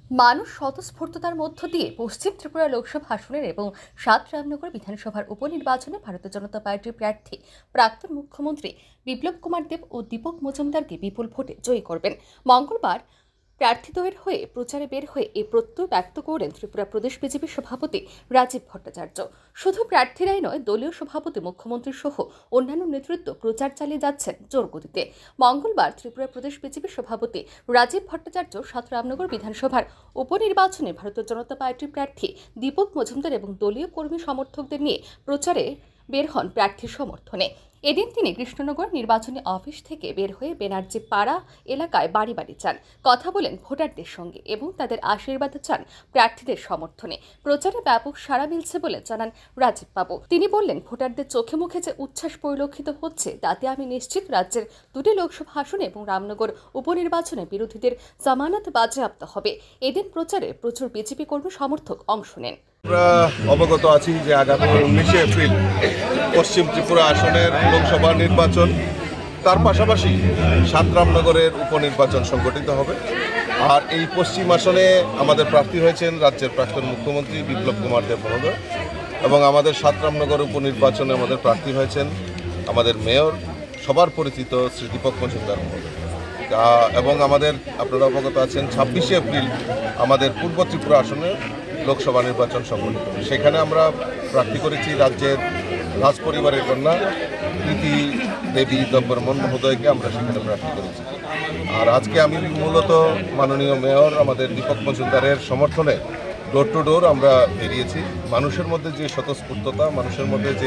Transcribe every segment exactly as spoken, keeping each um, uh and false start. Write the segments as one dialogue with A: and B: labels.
A: মানুষ স্বতঃস্ফূর্ততার মধ্য দিয়ে পশ্চিম ত্রিপুরা লোকসভা আসনের এবং সাত রামনগর বিধানসভার উপনির্বাচনে ভারতীয় জনতা পার্টির প্রার্থী প্রাক্তন মুখ্যমন্ত্রী বিপ্লব কুমার দেব ও দীপক মজুমদারকে বিপুল ভোটে জয়ী করবেন। মঙ্গলবার প্রার্থীদ্বয়ের হয়ে প্রচারে বের হয়ে এই প্রত্যয় ব্যক্ত করেন ত্রিপুরা প্রদেশ বিজেপির সভাপতি রাজীব ভট্টাচার্য। শুধু প্রার্থীরাই নয়, দলীয় সভাপতি, মুখ্যমন্ত্রী সহ অন্যান্য নেতৃত্ব প্রচার চালিয়ে যাচ্ছেন জোর গতিতে। মঙ্গলবার ত্রিপুরা প্রদেশ বিজেপির সভাপতি রাজীব ভট্টাচার্য সাত রামনগর বিধানসভার উপনির্বাচনে ভারতীয় জনতা পার্টির প্রার্থী দীপক মজুমদার এবং দলীয় কর্মী সমর্থকদের নিয়ে প্রচারে বের হন প্রার্থীর সমর্থনে। এদিন তিনি কৃষ্ণনগর নির্বাচনী অফিস থেকে বের হয়ে বেনার্জি পাড়া এলাকায় বাড়ি বাড়ি যান, কথা বলেন ভোটারদের সঙ্গে এবং তাদের আশীর্বাদ চান প্রার্থীদের সমর্থনে। প্রচারে ব্যাপক সাড়া মিলছে বলে জানান রাজীব বাবু। তিনি বললেন, ভোটারদের চোখে মুখে যে উচ্ছ্বাস পরিলক্ষিত হচ্ছে তাতে আমি নিশ্চিত রাজ্যের দুটি লোকসভা আসন এবং রামনগর উপনির্বাচনে বিরোধীদের জামানত বাজেয়াপ্ত হবে। এদিন প্রচারে প্রচুর বিজেপি কর্মী সমর্থক অংশ নেন।
B: আমরা অবগত আছি যে আগামী উনিশে এপ্রিল পশ্চিম ত্রিপুরা আসনের লোকসভা নির্বাচন, তার পাশাপাশি সাত রামনগরের উপনির্বাচন সংগঠিত হবে। আর এই পশ্চিম আসনে আমাদের প্রার্থী হয়েছেন রাজ্যের প্রাক্তন মুখ্যমন্ত্রী বিপ্লব কুমার দেব মহোদয়, এবং আমাদের সাত রামনগর উপনির্বাচনে আমাদের প্রার্থী হয়েছেন আমাদের মেয়র, সবার পরিচিত শ্রী দীপক মজুমদার মহোদয়। এবং আমাদের আপনারা অবগত আছেন ছাব্বিশে এপ্রিল আমাদের পূর্ব ত্রিপুরা আসনের লোকসভা নির্বাচন সংগঠিত। সেখানে আমরা প্রার্থী করেছি রাজ্যের রাজ পরিবারের কন্যা কৃতি দেবী দব্বরমন মহোদয়কে আমরা সেখানে প্রার্থী করেছি। আর আজকে আমি মূলত মাননীয় মেয়র আমাদের দীপক মজুমদারের সমর্থনে ডোর টু ডোর আমরা বেরিয়েছি। মানুষের মধ্যে যে স্বতঃস্ফূর্ততা, মানুষের মধ্যে যে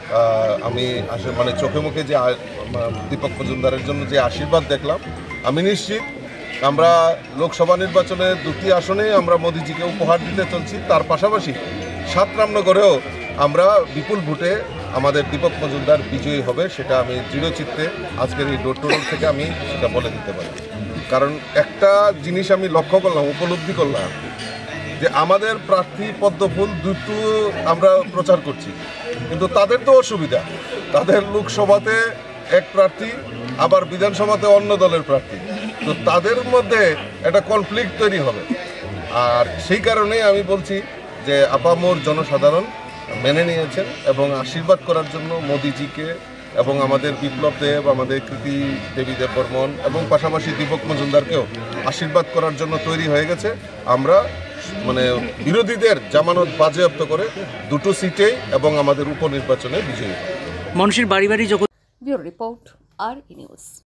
B: আমি আসলে মানে চোখে মুখে যে দীপক মজুমদারের জন্য যে আশীর্বাদ দেখলাম, আমি নিশ্চিত আমরা লোকসভা নির্বাচনে দুটি আসনে আমরা মোদিজিকে উপহার দিতে চলছি। তার পাশাপাশি সাত রামনগরেও আমরা বিপুল ভোটে আমাদের দীপক মজুমদার বিজয়ী হবে, সেটা আমি দৃঢ়চিত্তে আজকের এই ডোর টু ডোর থেকে আমি সেটা বলে দিতে পারি। কারণ একটা জিনিস আমি লক্ষ্য করলাম, উপলব্ধি করলাম যে আমাদের প্রার্থী পদ্মফুল দুটো আমরা প্রচার করছি, কিন্তু তাদের তো অসুবিধা, তাদের লোকসভাতে এক প্রার্থী আবার বিধানসভাতে অন্য দলের প্রার্থী, তো তাদের মধ্যে একটা কনফ্লিক্ট তৈরি হবে। আর সেই কারণেই আমি বলছি যে আপামোর জনসাধারণ মেনে নিয়েছেন এবং আশীর্বাদ করার জন্য মোদিজিকে এবং আমাদের বিপ্লব দেব, আমাদের কৃতি দেবী দেব বর্মন এবং পাশাপাশি দীপক মজুমদারকেও আশীর্বাদ করার জন্য তৈরি হয়ে গেছে। আমরা মানে বিরোধীদের জামানত বাজেয়াপ্ত করে দুটো সিটেই এবং আমাদের উপনির্বাচনে বিজয়ী
A: মানুষের বাড়ি বাড়ি রিপোর্ট আর ই নিউজ।